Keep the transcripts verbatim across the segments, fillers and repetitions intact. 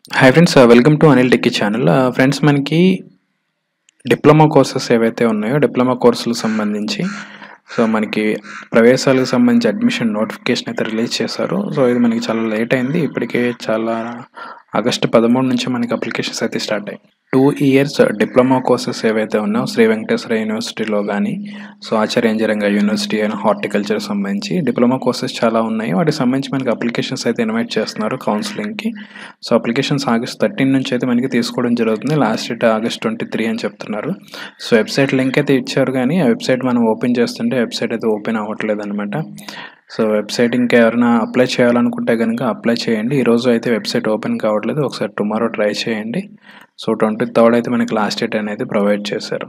Hi friends, welcome to Anil Techie channel. Friends, మనకి diploma courses ఏవైతే ఉన్నాయో డిప్లొమా కోర్సులకు సంబంధించి సో మనకి ప్రవేశాలకు సంబంధించి అడ్మిషన్ నోటిఫికేషన్ అయితే రిలీజ్ చేశారు. సో ఇది మనకి చాలా లేట్ అయింది. ఇప్పటికే చాలా ఆగస్టు పదమూడు నుంచి మనకి అప్లికేషన్స్ అయితే స్టార్ట్ అయ్యాయి. టూ ఇయర్స్ డిప్లొమా కోర్సెస్ ఏవైతే ఉన్నాయో శ్రీ వెంకటేశ్వర యూనివర్సిటీలో కానీ so Acharya engineering university and horticulture సంబంధించి డిప్లొమా కోర్సెస్ చాలా ఉన్నాయి. వాటికి సంబంధించి మనకి అప్లికేషన్స్ అయితే ఇన్వైట్ చేస్తున్నారు కౌన్సిలింగ్కి. సో అప్లికేషన్స్ ఆగస్ట్ థర్టీన్ నుంచి అయితే మనకి తీసుకోవడం జరుగుతుంది. Last date August twenty three అని చెప్తున్నారు. సో వెబ్సైట్ లింక్ అయితే ఇచ్చారు, కానీ ఆ వెబ్సైట్ మనం ఓపెన్ చేస్తుంటే వెబ్సైట్ అయితే ఓపెన్ అవ్వట్లేదు అనమాట. సో వెబ్సైట్ ఇంకా ఎవరైనా అప్లై చేయాలనుకుంటే కనుక అప్లై చేయండి. ఈరోజు అయితే వెబ్సైట్ ఓపెన్ కావట్లేదు, ఒకసారి టుమారో ట్రై చేయండి. సో ట్వంటీ థర్డ్ అయితే మనకి లాస్ట్ డేట్ అనేది ప్రొవైడ్ చేశారు.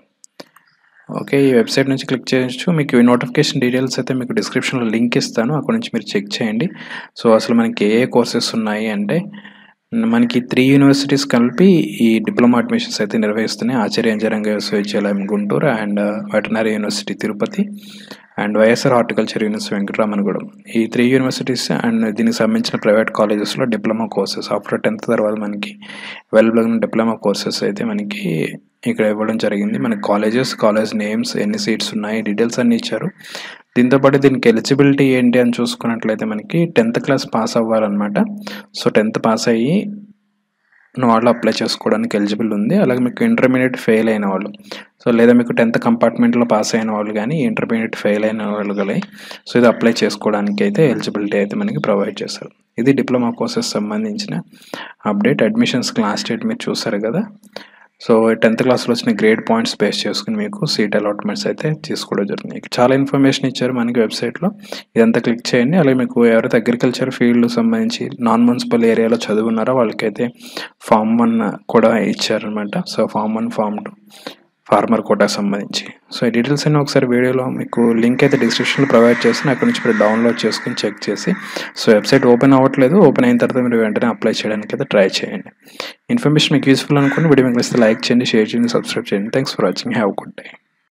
ఓకే, ఈ వెబ్సైట్ నుంచి క్లిక్ చేయొచ్చు. మీకు ఈ నోటిఫికేషన్ డీటెయిల్స్ అయితే మీకు డిస్క్రిప్షన్లో లింక్ ఇస్తాను, అక్కడ నుంచి మీరు చెక్ చేయండి. సో అసలు మనకి ఏ ఏ కోర్సెస్ ఉన్నాయి అంటే మనకి త్రీ యూనివర్సిటీస్ కలిపి ఈ డిప్లొమా అడ్మిషన్స్ అయితే నిర్వహిస్తున్నాయి. ఆచార్య ఇంజనీరింగ్ విశ్వవిద్యాలయం Guntur and veterinary university Tirupati and YSR horticulture university Venkataramannagudem. ఈ త్రీ యూనివర్సిటీస్ అండ్ దీనికి సంబంధించిన ప్రైవేట్ కాలేజెస్లో డిప్లొమా కోర్సెస్ ఆఫ్టర్ టెన్త్ తర్వాత మనకి అవైలబుల్ డిప్లొమా కోర్సెస్ అయితే మనకి ఇక్కడ ఇవ్వడం జరిగింది. మనకి కాలేజెస్, కాలేజ్ నేమ్స్, ఎన్ని సీట్స్ ఉన్నాయి, డీటెయిల్స్ అన్నీ ఇచ్చారు. దీంతోపాటు దీనికి ఎలిజిబిలిటీ ఏంటి అని చూసుకున్నట్లయితే మనకి టెన్త్ క్లాస్ పాస్ అవ్వాలన్నమాట. సో టెన్త్ పాస్ అయ్యి వాళ్ళు అప్లై చేసుకోవడానికి ఎలిజిబుల్ ఉంది. అలాగే మీకు ఇంటర్మీడియట్ ఫెయిల్ అయిన వాళ్ళు, సో లేదా మీకు టెన్త్ కంపార్ట్మెంట్లో పాస్ అయిన వాళ్ళు కానీ ఇంటర్మీడియట్ ఫెయిల్ అయిన వాళ్ళు కానీ సో ఇది అప్లై చేసుకోవడానికి అయితే ఎలిజిబిలిటీ అయితే మనకి ప్రొవైడ్ చేస్తారు. ఇది డిప్లొమా కోర్సెస్ సంబంధించిన అప్డేట్. అడ్మిషన్స్ క్లాస్ డేట్ మీరు చూసారు కదా. సో టెన్త్ క్లాస్లో వచ్చిన గ్రేడ్ పాయింట్స్ బేస్ చేసుకుని మీకు సీట్ అలాట్మెంట్స్ అయితే తీసుకోవడం జరుగుతుంది. చాలా ఇన్ఫర్మేషన్ ఇచ్చారు మనకి వెబ్సైట్లో, ఇదంతా క్లిక్ చేయండి. అలాగే మీకు ఎవరైతే అగ్రికల్చర్ ఫీల్డ్ సంబంధించి నాన్ మున్సిపల్ ఏరియాలో చదువున్నారో వాళ్ళకైతే ఫామ్ వన్ కూడా ఇచ్చారనమాట. So form one, form two farmer quota సంబంధించి. సో ఈ డీటెయిల్స్ అన్నీ ఒకసారి వీడియోలో మీకు లింక్ అయితే డిస్క్రిప్షన్లో ప్రొవైడ్ చేస్తాను, అక్కడ నుంచి మీరు డౌన్లోడ్ చేసుకుని చెక్ చేసి సో వెబ్సైట్ ఓపెన్ అవ్వట్లేదు, ఓపెన్ అయిన తర్వాత మీరు వెంటనే అప్లై చేయడానికి అయితే ట్రై చేయండి. ఇన్ఫర్మేషన్ మీకు యూస్ఫుల్ అనుకోండి. వీడియో మీకు నచ్చితే లైక్ చేయండి, షేర్ చేయండి, సబ్స్క్రైబ్ చేయండి. Thanks for watching. Have good day.